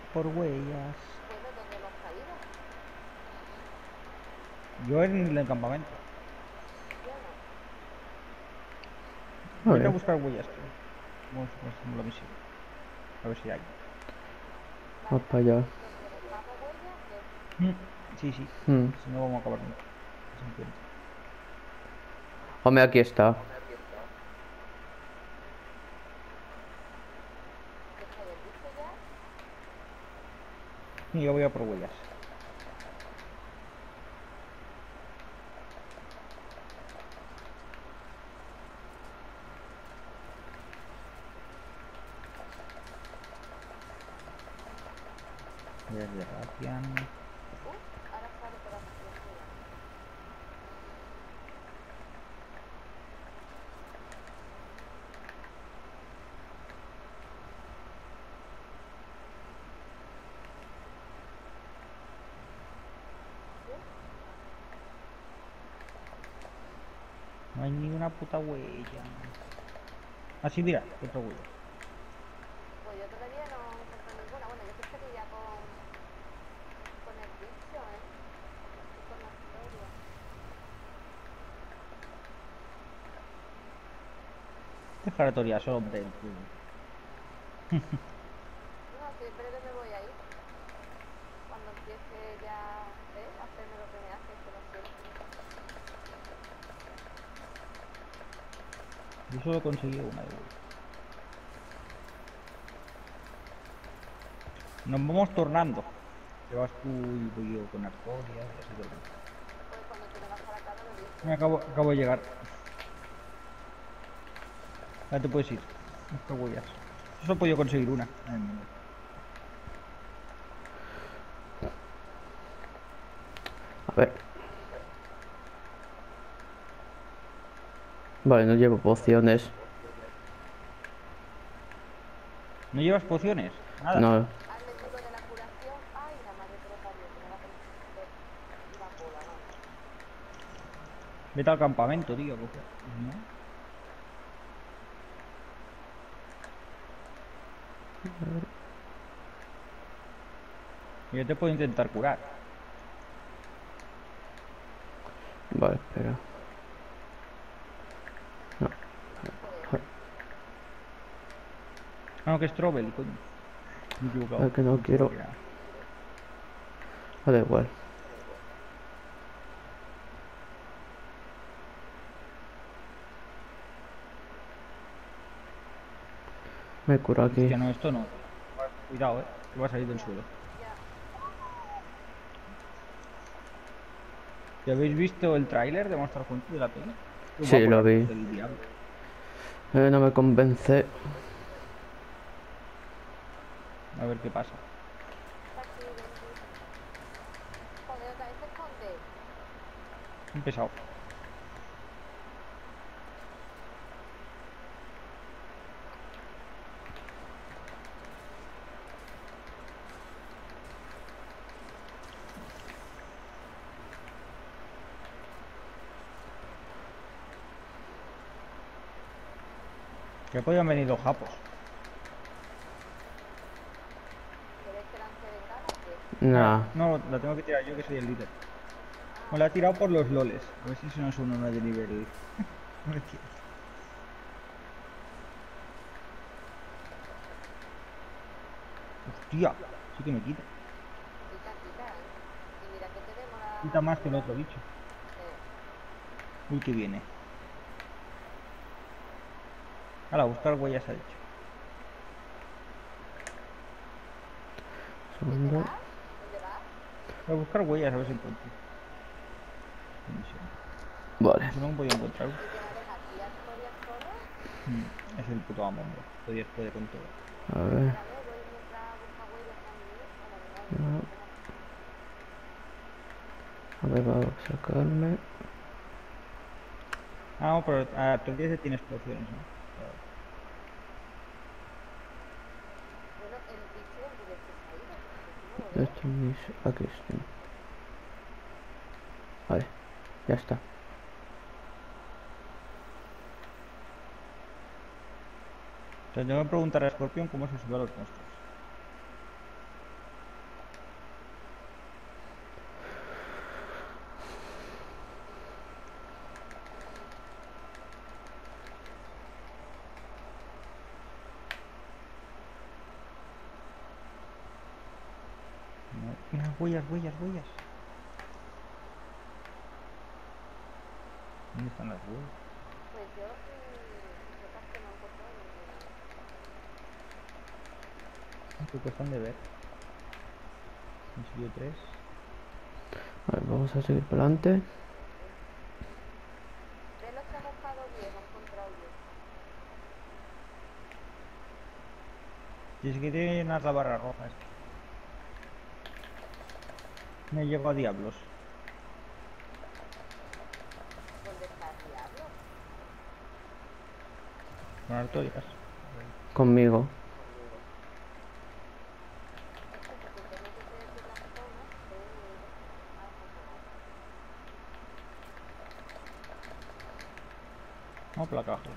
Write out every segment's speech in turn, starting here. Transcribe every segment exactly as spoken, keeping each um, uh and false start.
por huellas. Bueno, ¿dónde hemos caído? Yo en el campamento. Yo no. A Vete a ver, buscar huellas tú. Vamos a hacer la misión. A ver si hay. vamos Vale, para allá. aquí donde dejamos huellas, que Mm, Sí, sí. Hmm. Si no vamos a acabar nunca. Se encuentra. Hombre, aquí está. ¿qué está ahí el bicho ya? Y yo voy a por huellas. Huellas de Ratian. Uh, ahora sale por aquí, mira. Uh, No hay ni una puta huella. Ah, sí, mira. Otra huella. pues yo todavía no encuentro ninguna. Bueno, yo que estaría ya con, con el bicho, ¿eh? Y con la historia. Dejar a Toria solo, hombre. El juego. No, sí, en breve me voy a ir. Cuando empiece ya, ¿eh? A hacerme lo que me hace, que lo siento. Yo solo conseguí una de huella. Nos vamos tornando. Te vas tú y voy yo con Artoria y así todo el mundo. Pues cuando tú vengas para acá no me Me dices. acabo, acabo de llegar. Ya te puedes ir. Busca huellas. Yo solo he podido conseguir una. Ay, mierda. A ver. Vale, no llevo pociones. ¿No llevas pociones? Nada. No. Al mendigo de la curación. Ay, la madre que lo parió, que me va a tener que coger la cola, vamos. Vete al campamento, tío. coge- ¿No? Yo te puedo intentar curar. Vale, espera. No. Joder, Ah, no, que es Strawberry, coño. Me he equivocado. Es que no Pensaba quiero. que era- Da igual. Me curo aquí. Hostia, no, esto no. Cuidado, eh. Que va a salir del ya, suelo. ya. ¿Ya habéis visto el tráiler de Monster Hunter de la peli? Qué Sí, guapo la lo cruz vi. del diablo. Eh, no me convence. A ver qué pasa. Está aquí, Benji. Joder, otra vez se esconde. He empezado. Que podían venir los japos. ¿Queréis que lance bengala o qué? Nah. No, la tengo que tirar yo que soy el líder. Ah, Me la he tirado por los loles. A ver si eso no es uno no de nivel. No me quiero. Hostia, sí que me quita. quita, quita, ¿eh? Y mira que tenemos la Quita más que el armadura. otro bicho. Sí. Uy, que viene. Ahora, buscar huellas ha dicho. ¿Dónde Segundo. vas? ¿Dónde vas? Voy a buscar huellas a ver si encuentro. Misión. Vale. Si no, podía encontrar. ¿Y que me deja aquí a Artoria solo? Hmm, es el puto amo, hombre. Todavía puede con todo. A Pues ver. espérame, voy mientras busca huellas también. Bueno, venga, ahí, No. espérame. A ver, vamos a sacarme. Ah, no, pero a tu día tienes pociones, ¿no? Claro. Bueno, el bicho del directo se ha ido. Yo aquí no lo veo. Esto mis. Aquí estoy. Vale. Ya está. O sea, tengo que preguntar a Scorpion cómo se sube a los monstruos. huellas, huellas, huellas. ¿Dónde están las huellas? Pues yo, mm, sepas que no he encontrado ninguna. ¿Qué cuestan de ver? En sitio tres. A ver, vamos a seguir para adelante. De los que hemos buscado diez, he encontrado diez. Y es que tiene una barra roja esta. Me llego a diablos. ¿Dónde está el diablo? Con artorias. Conmigo. Es que si tú te metes en la zona, eh, ah, pues no. Vamos por la caja.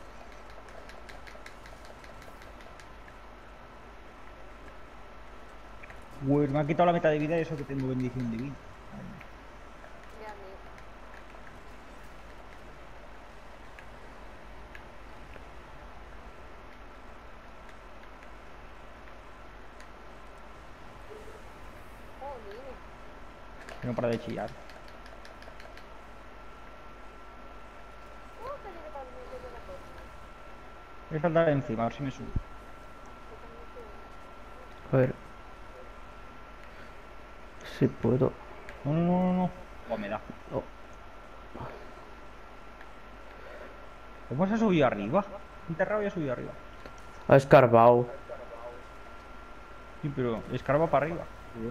Uy, me ha quitado la mitad de vida y eso que tengo bendición divina. Y a mí, jolines. Que no para de chillar. Uh, que llegue para el medio de la cosa. Voy a saltar encima, a ver si me subo. Yo también quiero. A ver. Si puedo. No, no, no, no, no. Oh, me da. Oh, ¿Cómo se ha subido arriba? Enterrado y ha subido arriba. ha escarbado. Sí, pero escarba para arriba.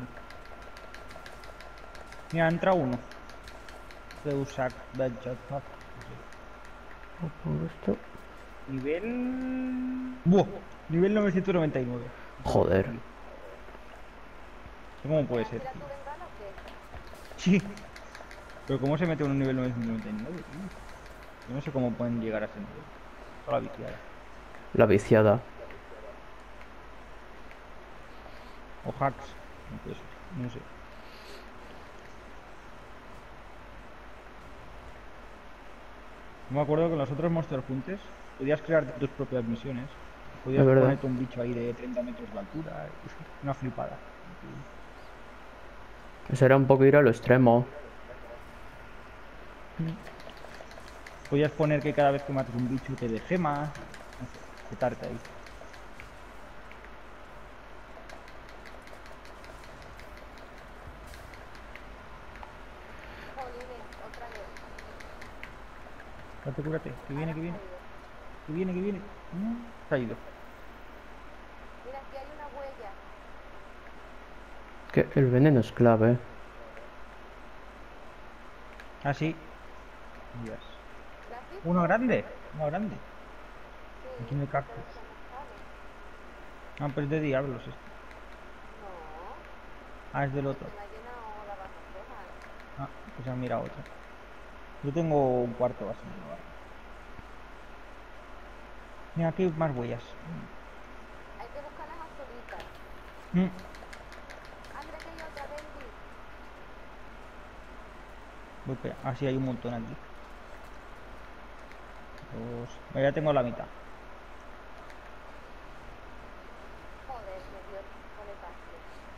Mira, entra uno. De usar de jetpack. Pongo esto. Nivel... Buah, nivel novecientos noventa y nueve. Joder. ¿Cómo puede ser? ¿Tira tío? tu bengala o qué? Sí. Pero ¿cómo se mete en un nivel novecientos noventa y nueve, tío? Yo no sé cómo pueden llegar a ese nivel. Toda la viciada. La viciada. O hacks. No puede ser. No sé. No me acuerdo que en los otros Monster Hunters podías crear tus propias misiones. Podías Es verdad. ponerte un bicho ahí de treinta metros de altura. Una flipada. Eso era un poco ir a lo extremo. Podías poner que cada vez que mates un bicho te dé gemas. No sé, petarte ahí. Jolines, otra vez. Cúrate, cúrate. Que viene, Ahora que se viene. ha ido. Que viene, que viene. Mm, Se ha ido. Mira, aquí hay una huella. Que el veneno es clave. Ah, sí. Dios. ¿La has visto? Uno grande. Uno grande. Sí, Aquí en el pero cactus. esa no sale. Ah, pues es de diablos esto. No, Ah, es del otro. se me ha llenado la barra roja. Ah, pues ya mira otra. Yo tengo un cuarto así. Mira, aquí hay más huellas. Hay que buscar las azulitas. Mm. Ah, mira que hay otra, Bendy. Voy para allá. Ah, sí, hay un montón aquí. Dos. Bueno, ya tengo la mitad. Joder, me dio coletazo.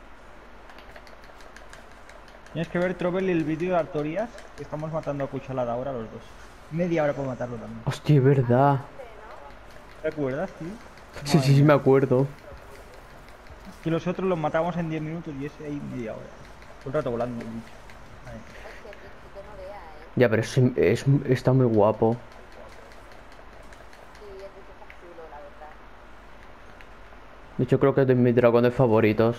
Tienes que ver, Trouble, el vídeo de Artorias. Que estamos matando a cuchalada ahora los dos. Media hora por matarlo también. Hostia, es verdad. Grande, ¿no? ¿Te acuerdas, tío? Sí, sí, sí, me acuerdo. Que los otros los matamos en diez minutos y ese ahí media hora. Todo el rato volando el bicho. Vale. Hostia, el bichito no vea, ¿eh? Ya, pero es, es- está muy guapo. Sí, el bicho está chulo, la verdad. De hecho, creo que es de mis dragones favoritos.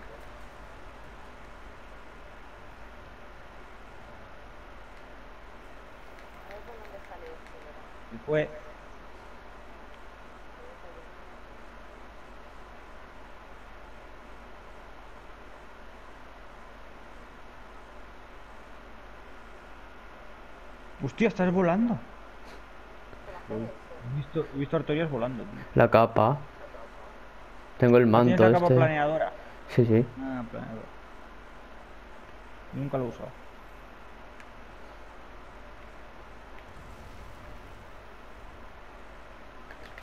A ver por dónde sale este, ¿verdad? Y fue... Hostia, estás volando. ¿Qué va a hacer este? He visto, he visto Artorias volando, tío. La capa. Tengo el ¿Tienes manto la capa este. planeadora? Sí, sí. Ah, planeadora. Yo nunca lo he usado.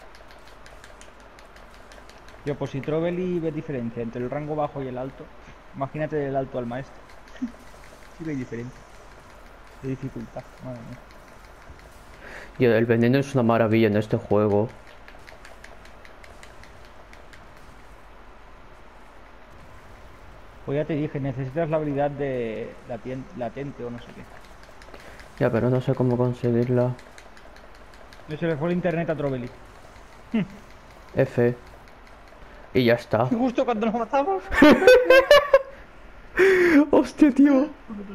Tío, pues si Trouble y ves diferencia entre el rango bajo y el alto. Imagínate el alto al maestro. Sí que hay diferencia. De dificultad, madre mía. Y el veneno es una maravilla en este juego. Pues ya te dije, necesitas la habilidad de latien- latente o no sé qué. Ya, pero no sé cómo conseguirla. No se le fue el internet a Troveli. F. Y ya está. Justo cuando nos matamos. Hostia, tío.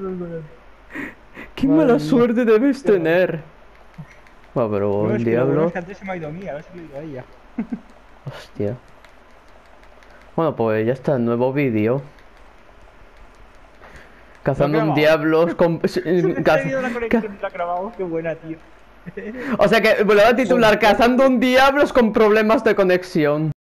Qué Madre mala mía. suerte debes tener. Bueno, pero No, el es que lo bueno diablo. es que antes se me ha ido a mí, a ver si le digo a ella. Hostia. Bueno, pues ya está el nuevo vídeo. Cazando un grabado. diablos con... Se me ha caz- ido la ca- conexión, la grabamos, qué buena, tío. O sea que me lo voy a titular Cazando un diablos con problemas de conexión.